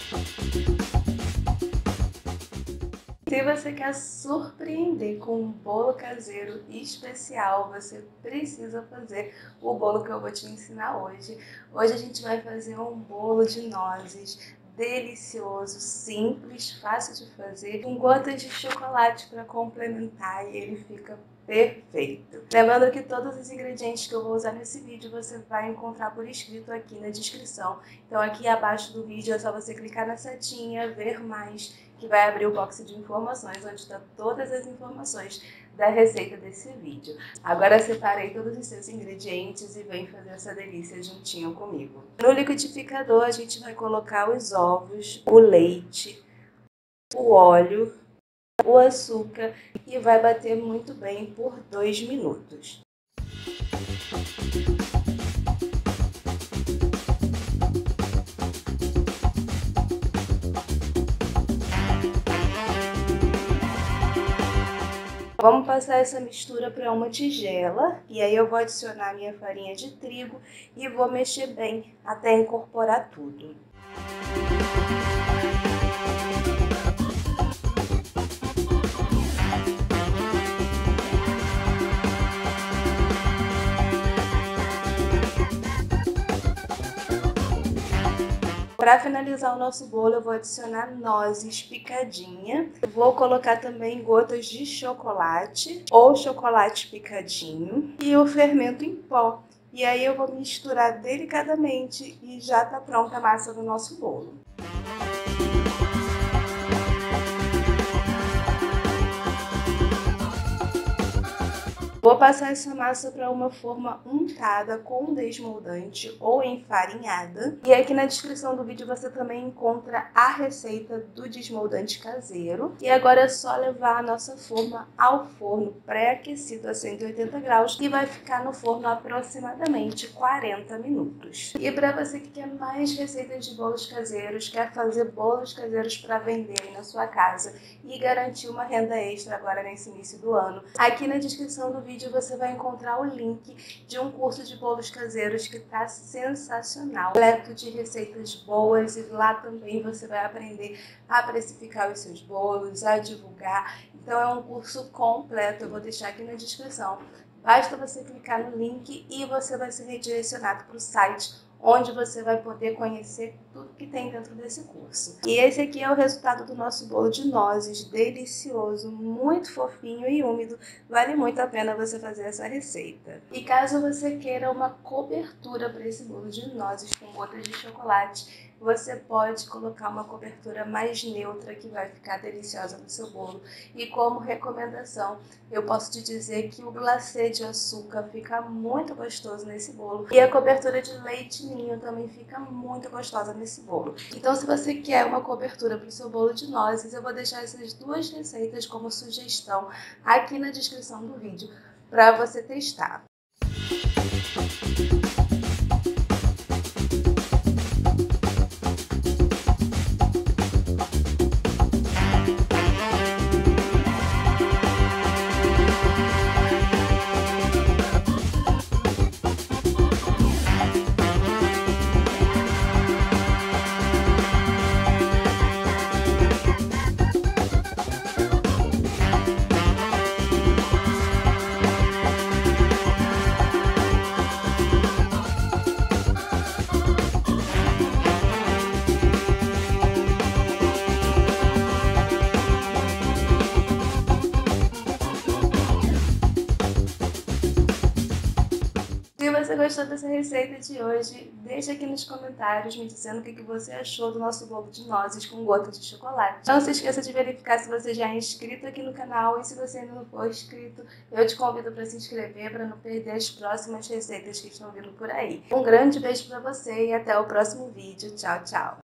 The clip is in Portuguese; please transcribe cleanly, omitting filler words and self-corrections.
Se você quer surpreender com um bolo caseiro especial, você precisa fazer o bolo que eu vou te ensinar hoje. Hoje a gente vai fazer um bolo de nozes delicioso, simples, fácil de fazer, com gotas de chocolate para complementar e ele fica perfeito. Lembrando que todos os ingredientes que eu vou usar nesse vídeo você vai encontrar por escrito aqui na descrição. Então aqui abaixo do vídeo é só você clicar na setinha, ver mais, que vai abrir o box de informações, onde está todas as informações da receita desse vídeo. Agora separei todos os seus ingredientes e vem fazer essa delícia juntinho comigo. No liquidificador a gente vai colocar os ovos, o leite, o óleo, o açúcar e vai bater muito bem por 2 minutos. Vamos passar essa mistura para uma tigela e aí eu vou adicionar minha farinha de trigo e vou mexer bem até incorporar tudo. Para finalizar o nosso bolo, eu vou adicionar nozes picadinha. Vou colocar também gotas de chocolate ou chocolate picadinho e o fermento em pó. E aí eu vou misturar delicadamente e já tá pronta a massa do nosso bolo. Vou passar essa massa para uma forma untada com desmoldante ou enfarinhada. E aqui na descrição do vídeo você também encontra a receita do desmoldante caseiro. E agora é só levar a nossa forma ao forno pré-aquecido a 180 graus e vai ficar no forno aproximadamente 40 minutos. E para você que quer mais receitas de bolos caseiros, quer fazer bolos caseiros para venderem na sua casa e garantir uma renda extra agora nesse início do ano, aqui na descrição do vídeo você vai encontrar o link de um curso de bolos caseiros que está sensacional, completo de receitas boas, e lá também você vai aprender a precificar os seus bolos, a divulgar. Então é um curso completo, eu vou deixar aqui na descrição. Basta você clicar no link e você vai ser redirecionado para o site onde você vai poder conhecer tudo que tem dentro desse curso. E esse aqui é o resultado do nosso bolo de nozes, delicioso, muito fofinho e úmido. Vale muito a pena você fazer essa receita. E caso você queira uma cobertura para esse bolo de nozes com gotas de chocolate, você pode colocar uma cobertura mais neutra que vai ficar deliciosa no seu bolo. E como recomendação, eu posso te dizer que o glacê de açúcar fica muito gostoso nesse bolo. E a cobertura de leite ninho também fica muito gostosa nesse bolo. Então, se você quer uma cobertura para o seu bolo de nozes, eu vou deixar essas duas receitas como sugestão aqui na descrição do vídeo para você testar. Se você gostou dessa receita de hoje, deixa aqui nos comentários me dizendo o que você achou do nosso bolo de nozes com gota de chocolate. Não se esqueça de verificar se você já é inscrito aqui no canal, e se você ainda não for inscrito, eu te convido para se inscrever para não perder as próximas receitas que estão vindo por aí. Um grande beijo para você e até o próximo vídeo. Tchau, tchau!